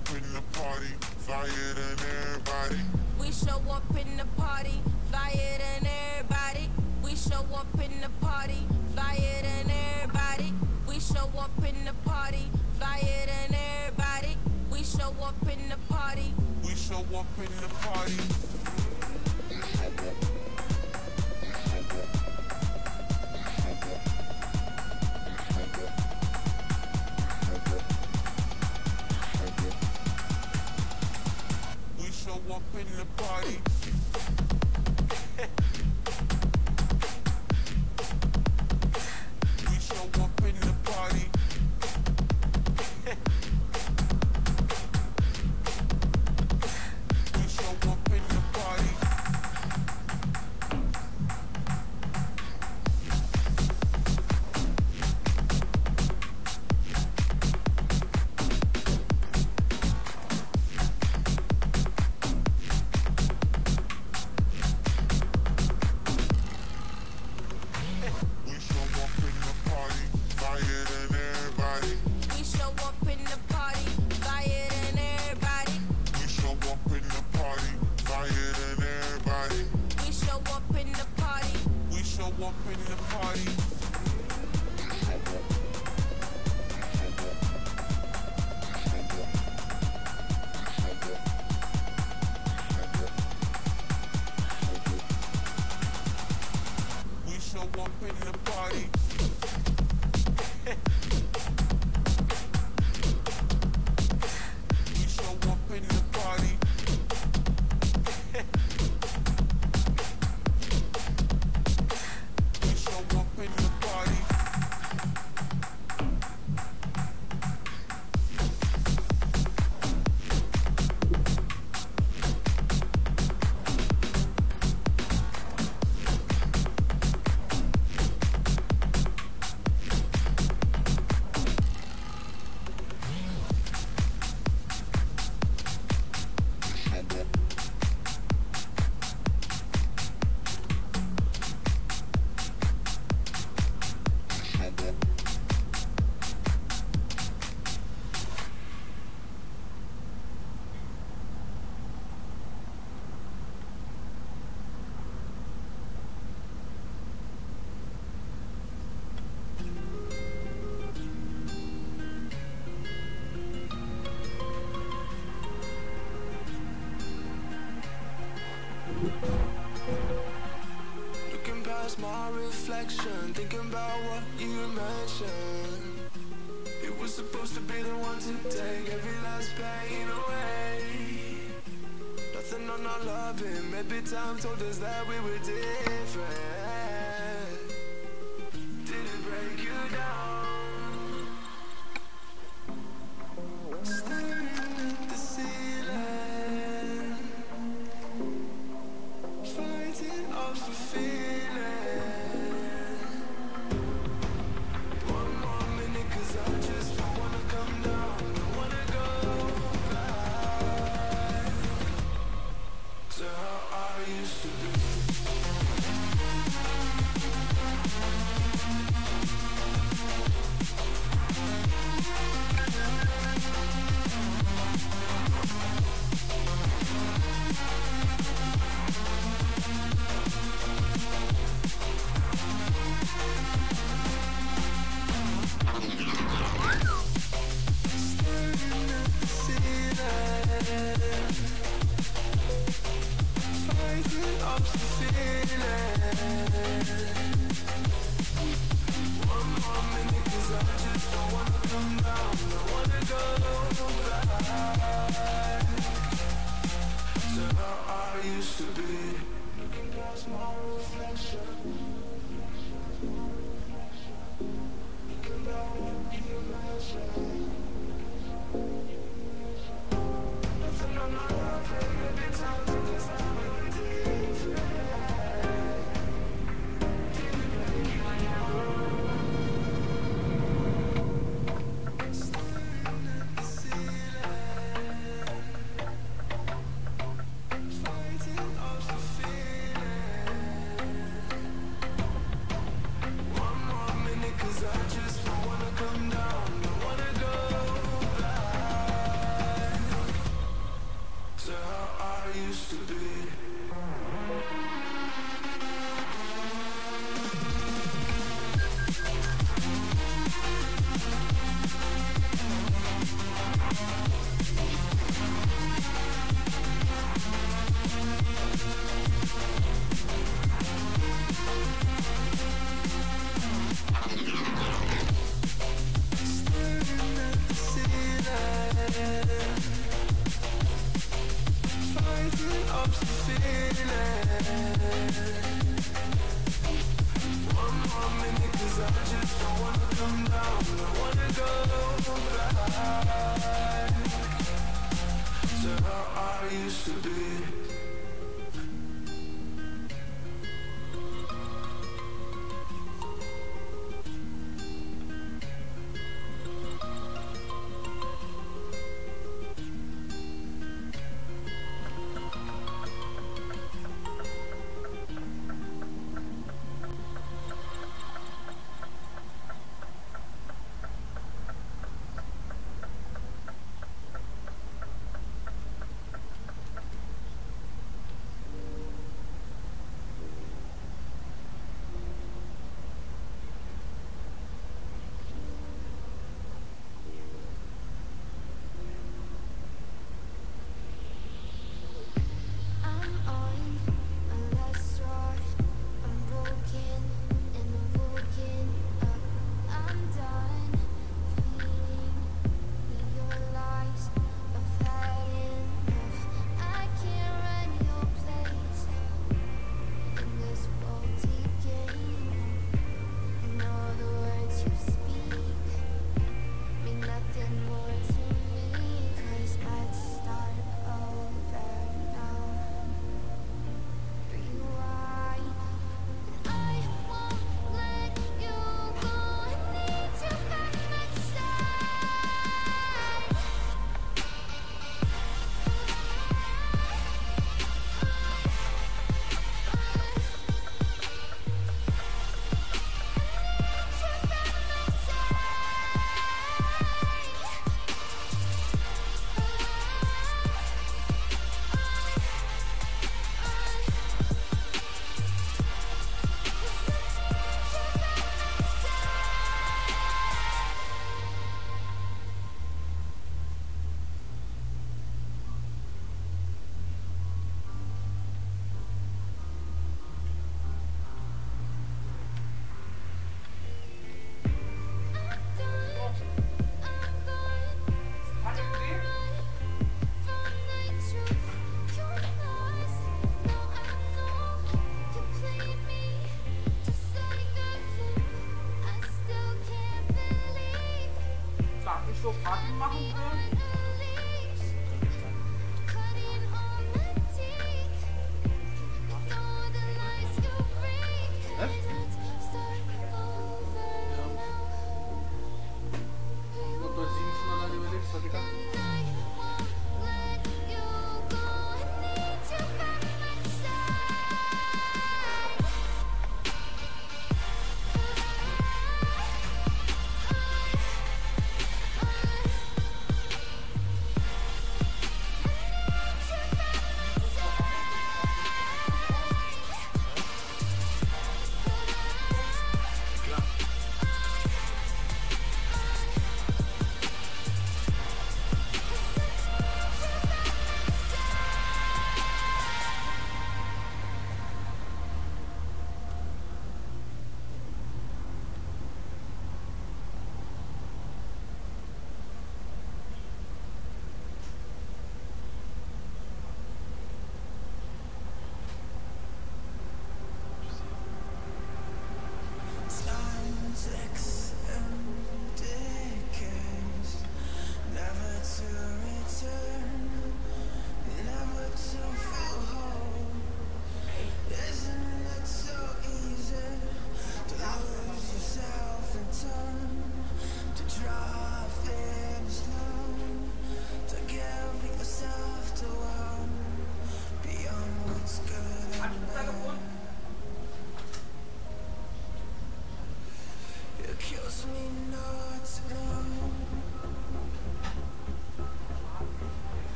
up in the party, flyer than everybody. We show up in the party, flyer than everybody. We show up in the party, flyer than everybody. We show up in the party, flyer than everybody. We show up in the party. We show up in the party. We show up in the party. We show up in the party. We show up in the party. We show up in the party, flyer than everybody. We show up in the party, flyer than everybody. We show up in the party, flyer than everybody. We show up in the party. We show up in the party. We show up in the party. We show up in the party. We show up in the party. Looking past my reflection, thinking about what you mentioned. It was supposed to be the one to take every last pain away. Nothing on our loving, maybe time told us that we were different. Did it break you down? Staring at the ceiling, fighting off a feeling. One more minute, 'cause I just don't wanna come down, don't wanna go back to how I used to be. Staring at the ceiling, fighting off the feeling. One more minute, 'cause I just don't wanna come down, don't wanna go back to how I used to be. Looking past my reflection, looking down what you mentioned. Nothing on my life, maybe time to just have a Staring at the ceiling, fighting off the feeling. One more minute, 'cause I just don't wanna come down, don't wanna go back I used to be.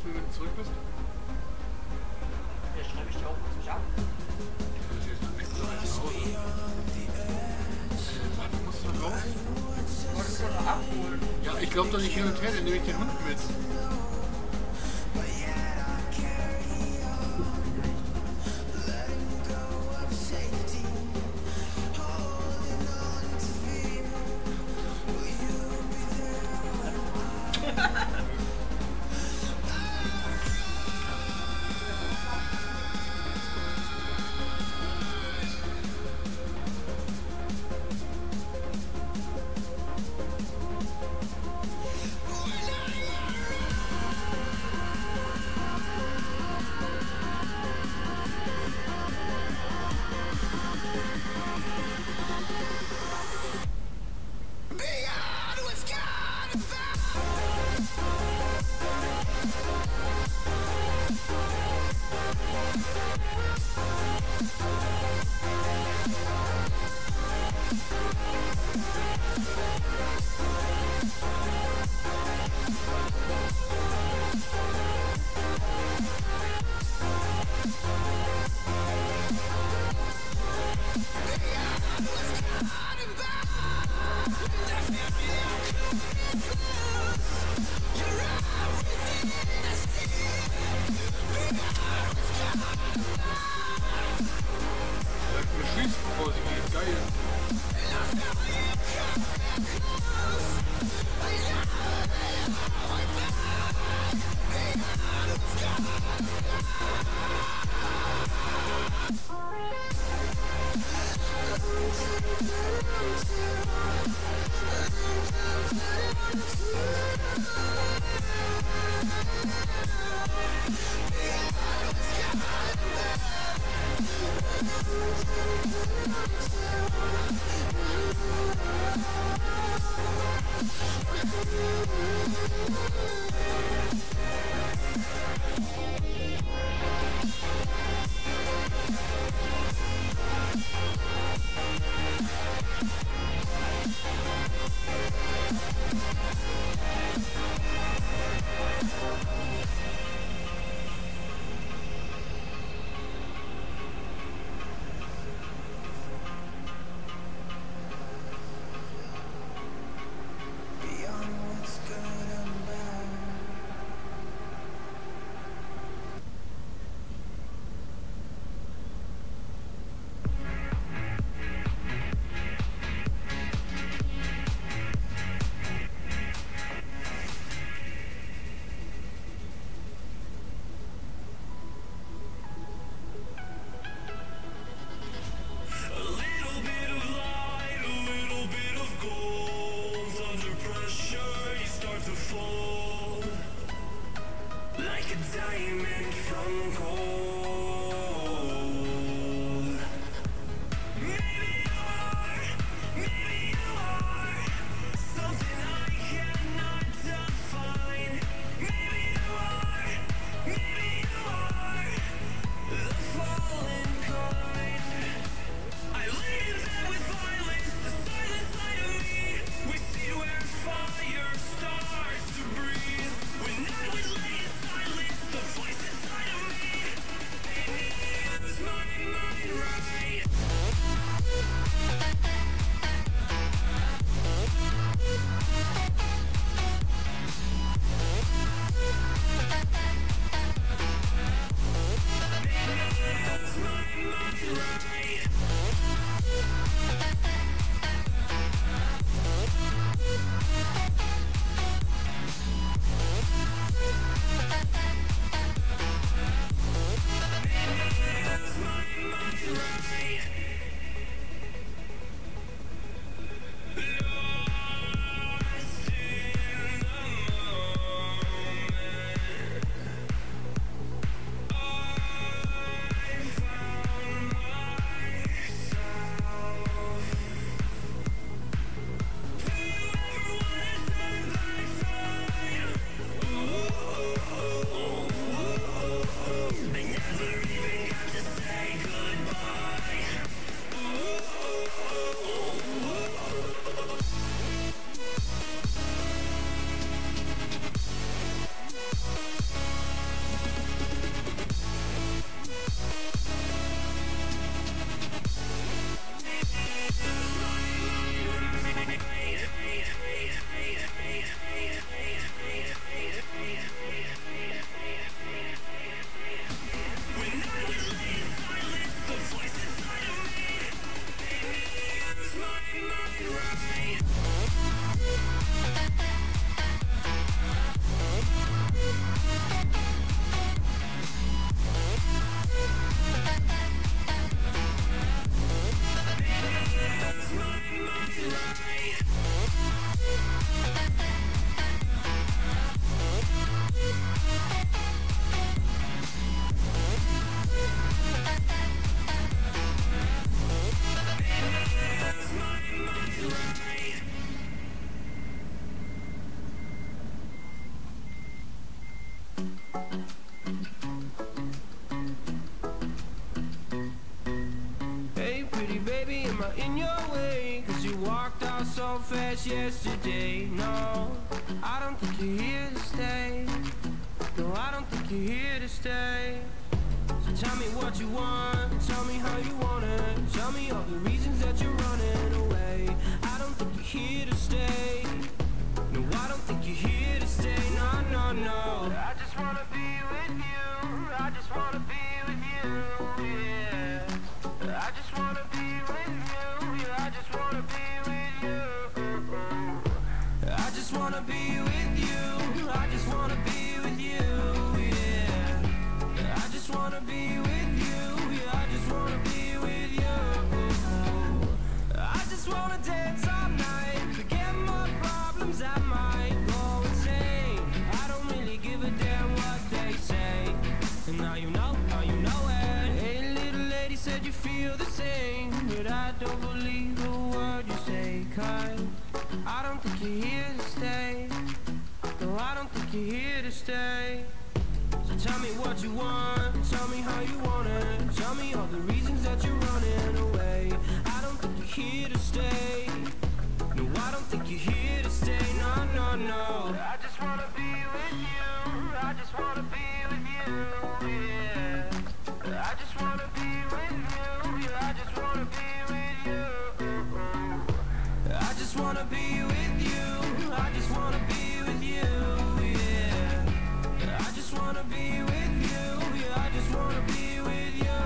mir, wenn du zurück bist? Ja, schreibe ich dir auch kurz mich ab. Das ist jetzt nicht so weit nach Hause. Warte, musst du noch raus? Wolltest du noch abholen? Ja, ich glaube doch nicht hin und her, dann nehme ich den Hund mit. Schießt, bevor sie geht. Geil. Beyond what's good and bad. Hey pretty baby, am I in your way? Cause you walked out so fast yesterday. No, I don't think you're here to stay. No, I don't think you're here to stay. So tell me what you want, tell me how you want it. Tell me all the reasons that you're running away. I don't think you're here to stay. No, I don't think you're here to stay. No, no, no. I just wanna be with you. I just wanna be with you, yeah. I just wanna be with you. Yeah, I just wanna be with you. I just wanna be with you. I just wanna be with you, yeah. I just wanna be with you. Yeah, I just wanna be with you. I just wanna dance all night, forget my problems, I might go insane. I don't really give a damn what they say. And now you know it. Hey little lady, said you feel the same, but I don't believe a word you say. Cause I don't think you're here to stay. No, I don't think you're here to stay. So tell me what you want, tell me how you want it. Tell me all the reasons that you're running away. I don't think you're here to stay. No, I don't think you're here to stay. No, no, no. I just wanna be with you. I just wanna be with you, yeah. I just wanna be with you. Yeah, I just wanna be with you. I just wanna be with you. I just wanna be with you, yeah. I just wanna be with you. Yeah, I just wanna be with you.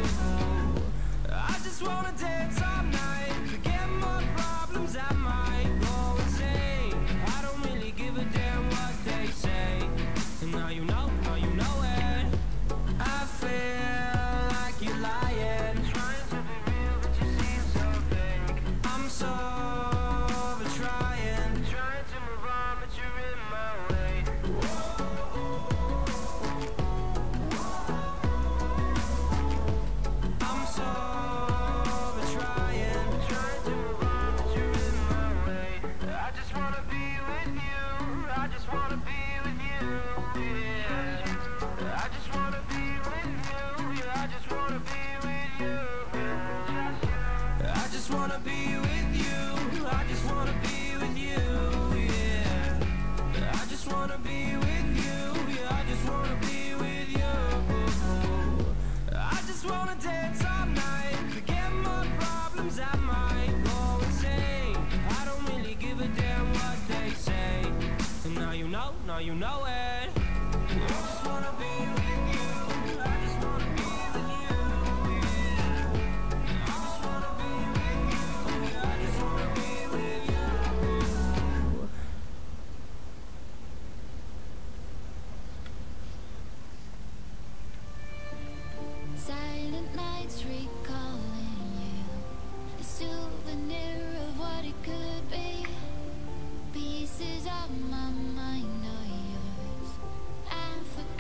I just wanna dance all night, forget my problems, I might go insane. I don't really give a damn what they say. And now you know it. I feel like you're lying, trying to be real, but you seem so fake. I'm so over trying to move on, but you're in my way. I'm so over trying to move on, but you're in my way. I just wanna be with you. I just wanna be with you, yeah. I just wanna be with you. Yeah, I just wanna be with you. I just wanna be with you. I just wanna be with you, yeah. I just wanna be with you. Yeah, I just wanna be with you. I just wanna dance all night, forget my problems, I might go insane. I don't really give a damn what they say. And now you know it. I just wanna be with you. I just wanna be with you, yeah. I just wanna be with you. Yeah, I just wanna be with you. Silent nights recalling you, a souvenir of what it could be. Pieces of my mind are yours. I forgot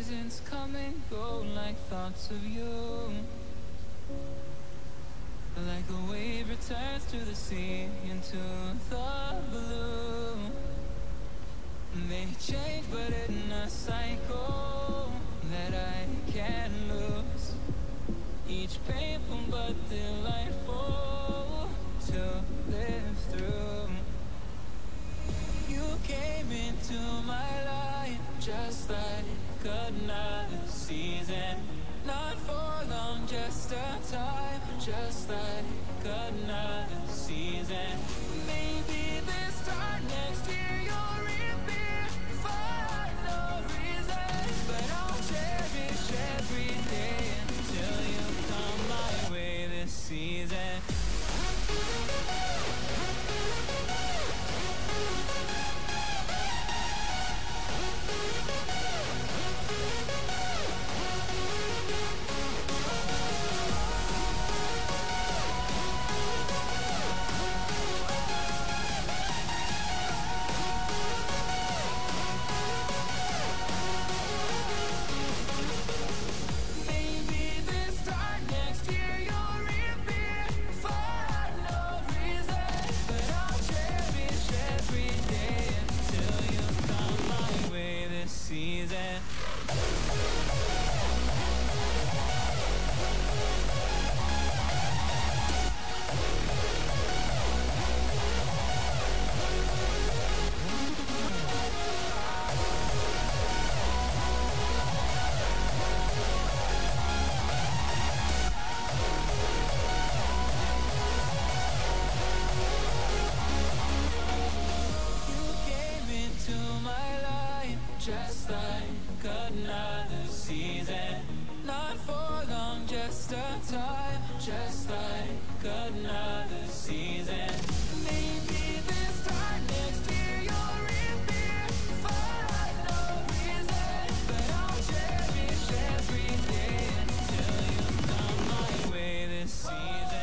seasons come and go like thoughts of you. Like a wave returns to the sea into the blue. They change but in a cycle that I can't lose. Each painful but delightful to live through. You came into my life just like another season. Not for long, just a time, just like another season. Maybe this time next year you'll reappear for no reason. But I'll cherish every day until you come my way this season. Maybe this time next year you'll reappear for no reason. But I'll cherish every day until you come my way this season. You came into my life just like another season. Not for long, just a time, just like another season. Maybe this time next year you'll reappear for no reason. But I'll cherish every day until you come my way this season.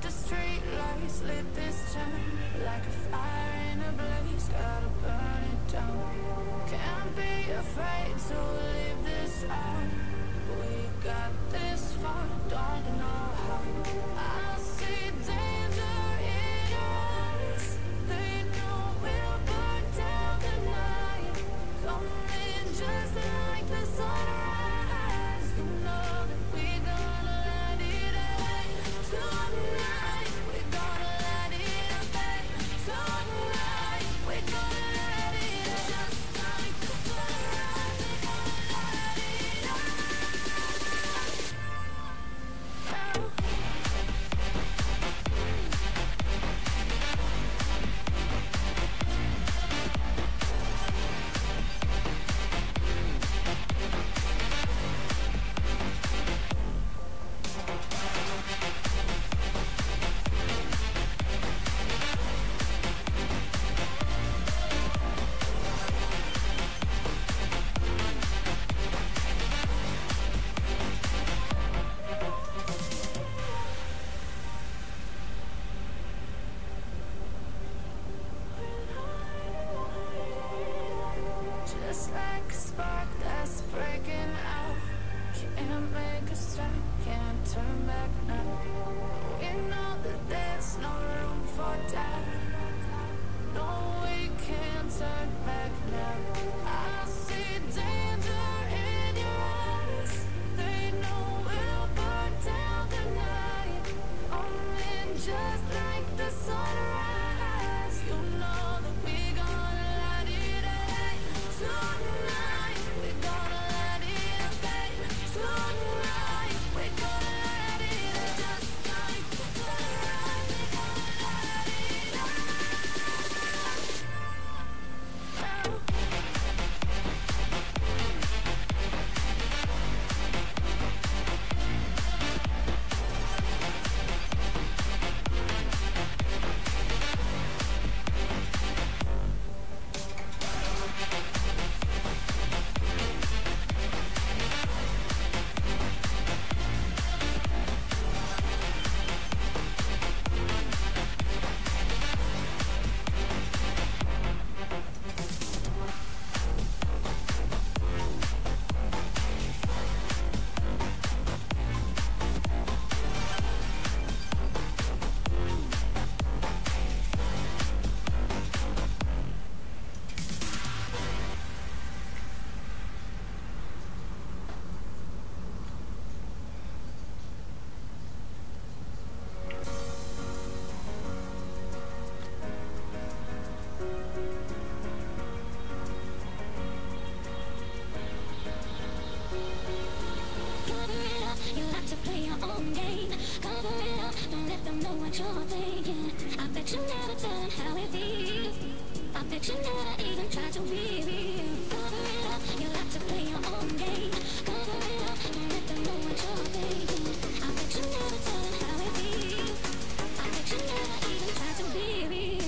the street lights lit this town like a fire in a blaze, gotta burn it down. Can't be afraid to leave this out. We got this far, don't know how. I see danger in your eyes. They know we'll burn down the night. Coming just like the sunrise. You know that we gonna let it rain. Tonight we gonna let it rain. Tonight we gonna let it rain. Just like the sunrise, we gonna let it rain. Just like a spark that's breaking out. Can't make a stop, can't turn back now. We know that there's no room for doubt. No, we can't turn back now. I see danger in your eyes. They know we'll burn down the night. Coming just like the sunrise. You know that we gonna let it rain. Tonight we gonna let it rain. Tonight we gonna let it rain. Just like the sunrise, we gonna let it rain. Cover it up, you like to play your own game. Cover it up, don't let them know what you're thinking. I bet you never tell them how it feels. I bet you never even try to be real. Cover it up, you like to play your own game. Cover it up, don't let them know what you're thinking. I bet you never tell them how it feels. I bet you never even try to be real.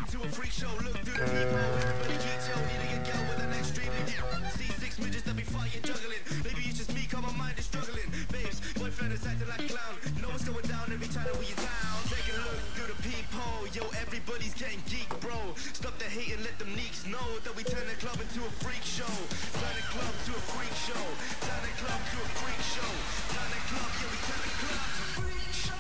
into a freak show. Look through the people, everybody geeks, yo. Need to get girl with an extremely deep. See 6 midgets that be fighting, juggling. Maybe it's just me, cause my mind is struggling. Babes, boyfriend is acting like a clown. You know what's going down every time that we in town. Take a look through the peephole, yo. Everybody's getting geek, bro. Stop the hate and let them neeks know that we turn the club into a freak show. Turn the club to a freak show. Turn the club to a freak show. Turn the club, yeah, we turn the club to a freak show.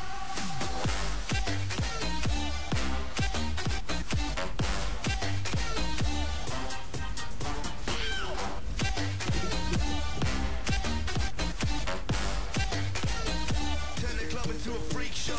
Turn the club into a freak show.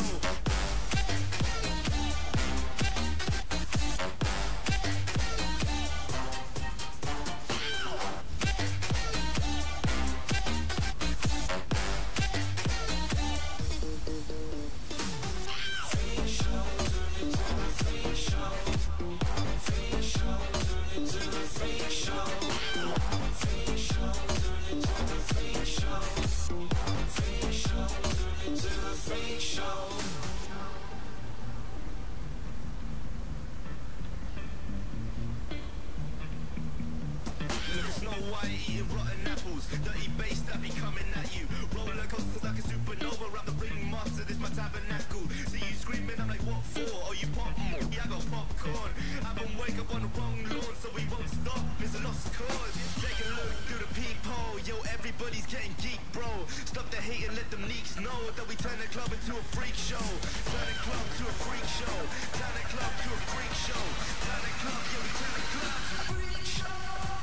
Eating rotten apples, dirty bass that be coming at you. Roller coasters like a supernova. I'm the ringmaster, this my tabernacle. See you screaming, I'm like, what for? Oh, you pop? Yeah, I got popcorn. I been wake up on the wrong lawn, so we won't stop. It's a lost cause. Take a look through the peephole, yo. Everybody's getting geek, bro. Stop the hate and let them neeks know that we turn the club into a freak show. Turn the club to a freak show. Turn the club to a freak show. Turn the club, yeah, we turn the club to a freak show.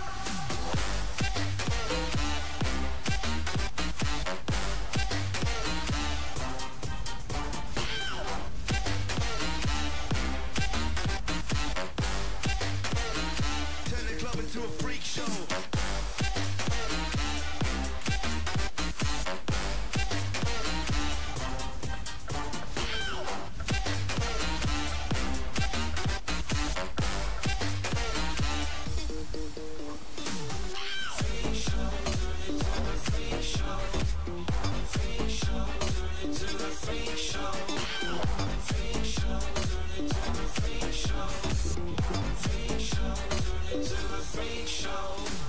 To a freak show. Freak show.